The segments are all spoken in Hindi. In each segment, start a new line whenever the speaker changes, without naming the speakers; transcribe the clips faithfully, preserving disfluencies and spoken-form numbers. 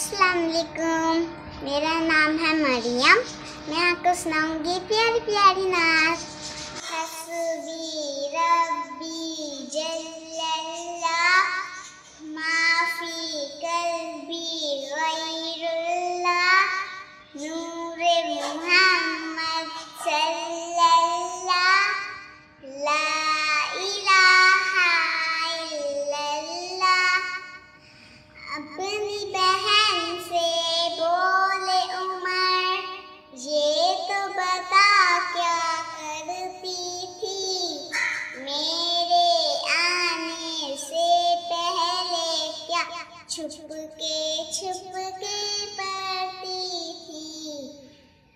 अस्सलाम वालेकुम। मेरा नाम है मरियम। मैं आपको सुनाऊंगी प्यारी प्यारी नात। हस्बी रब्बी जल्लल्लाह माफी कल्बी गैरुल्लाह नूरे मुहम्मद सल्लल्लाह ला इलाहा इल्लल्लाह। अपनी बहन से बोले उमर, ये तो बता क्या करती थी, मेरे आने से पहले क्या छुप के छुप के पढ़ती थी।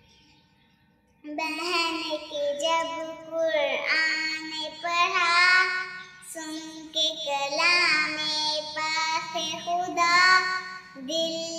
बहन के जब कुरान पढ़ा, सुन के कलामे पाक खुदा दिल